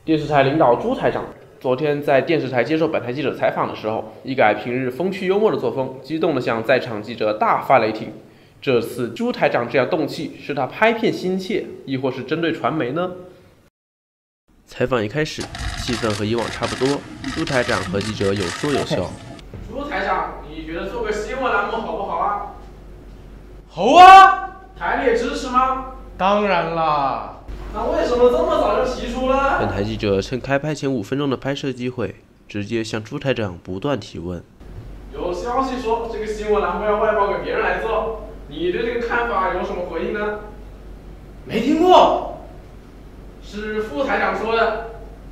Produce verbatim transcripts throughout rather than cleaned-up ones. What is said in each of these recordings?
电视台领导朱台长昨天在电视台接受本台记者采访的时候，一改平日风趣幽默的作风，激动地向在场记者大发雷霆。这次朱台长这样动气，是他拍片心切，亦或是针对传媒呢？采访一开始，气氛和以往差不多，朱台长和记者有说有笑。朱台长，你觉得做个新闻栏目好不好啊？ 好啊！ 台里也支持吗？ 当然啦。 那为什么这么早就提出了？本台记者趁开拍前五分钟的拍摄机会，直接向朱台长不断提问。有消息说这个新闻栏目要外包给别人来做，你对这个看法有什么回应呢？ 没听过， 是副台长说的。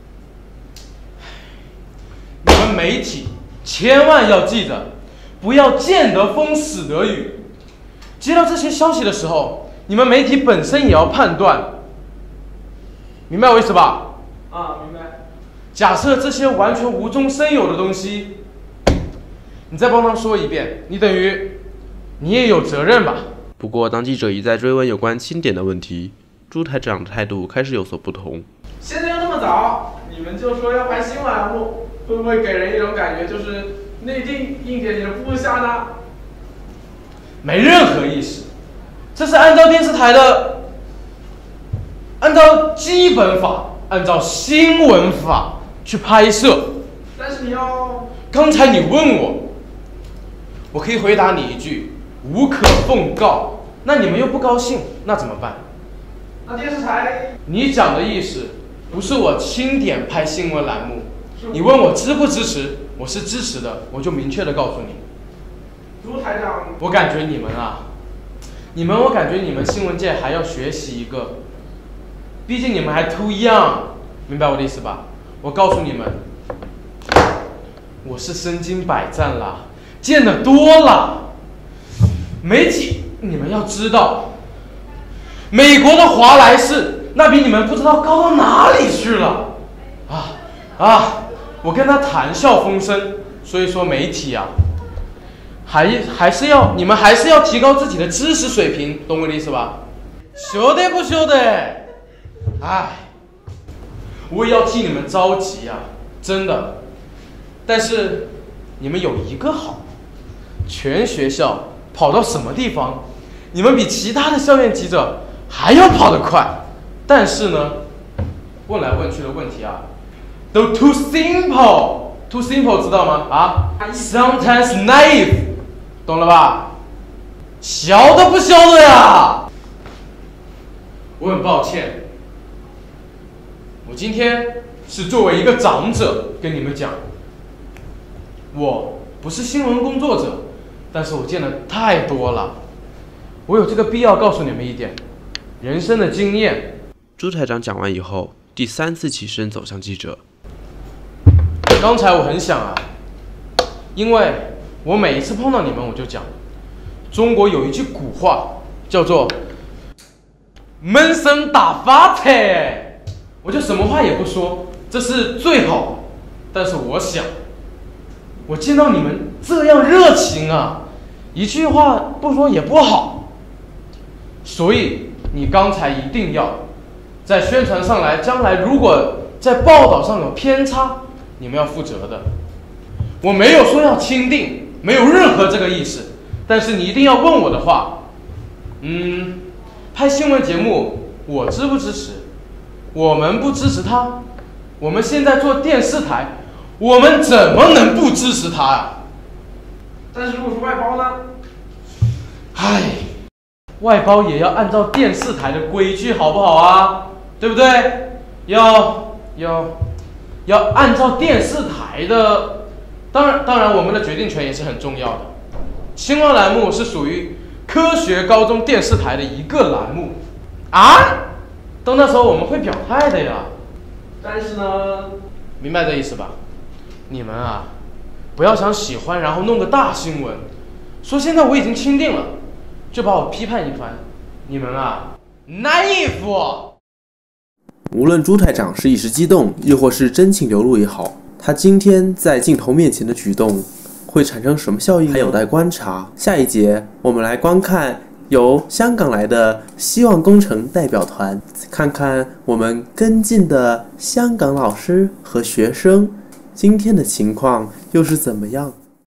你们媒体千万要记着，不要见得风使得雨。接到这些消息的时候，你们媒体本身也要判断。明白我意思吧？ 啊，明白。 假设这些完全无中生有的东西，你再帮他说一遍，你等于你也有责任吧？ 不过，当记者一再追问有关钦点的问题，朱台长的态度开始有所不同。现在又那么早，你们就说要拍新闻栏目，会不会给人一种感觉就是内定硬点你的部下呢？ 没任何意思，这是按照电视台的。按照基本法，按照新闻法去拍摄。 但是你要…… 刚才你问我，我可以回答你一句：无可奉告。那你们又不高兴，那怎么办？ 那电视台…… 你讲的意思不是我钦点拍新闻栏目。你问我支不支持，我是支持的，我就明确的告诉你。 朱台长， 我感觉你们啊，你们，我感觉你们新闻界还要学习一个。毕竟你们还 too young， 明白我的意思吧？我告诉你们，我是身经百战了，见得多了。媒体，你们要知道，美国的华莱士那比你们不知道高到哪里去了。啊啊！我跟他谈笑风生，所以说媒体啊，还还是要你们还是要提高自己的知识水平，懂我的意思吧？晓得不晓得？唉，我也要替你们着急啊，真的。但是你们有一个好，全学校跑到什么地方，你们比其他的校园记者还要跑得快。但是呢，问来问去的问题啊，都 too simple，too simple 知道吗？啊 ，sometimes naive， 懂了吧？晓得不晓得呀？我很抱歉。我今天是作为一个长者跟你们讲，我不是新闻工作者，但是我见的太多了，我有这个必要告诉你们一点人生的经验。 朱台长讲完以后，第三次起身走向记者。 刚才我很想啊，因为我每一次碰到你们，我就讲，中国有一句古话叫做“闷声大发财”。我就什么话也不说，这是最好的。但是我想，我见到你们这样热情啊，一句话不说也不好。所以你刚才一定要在宣传上来，将来如果在报道上有偏差，你们要负责的。我没有说要钦定，没有任何这个意思。但是你一定要问我的话，嗯，拍新闻节目我支不支持？我们不支持他，我们现在做电视台，我们怎么能不支持他啊？ 但是如果是外包呢？ 唉，外包也要按照电视台的规矩，好不好啊？对不对？要要要按照电视台的，当然当然，我们的决定权也是很重要的。新闻栏目是属于科学高中电视台的一个栏目啊。到那时候我们会表态的呀。 但是呢， 明白这意思吧？你们啊，不要想喜欢然后弄个大新闻，说现在我已经钦定了，就把我批判一番。你们啊，naive。 无论朱台长是一时激动，亦或是真情流露也好，他今天在镜头面前的举动会产生什么效应，还有待观察。下一节我们来观看由香港来的希望工程代表团，看看我们跟进的香港老师和学生今天的情况又是怎么样。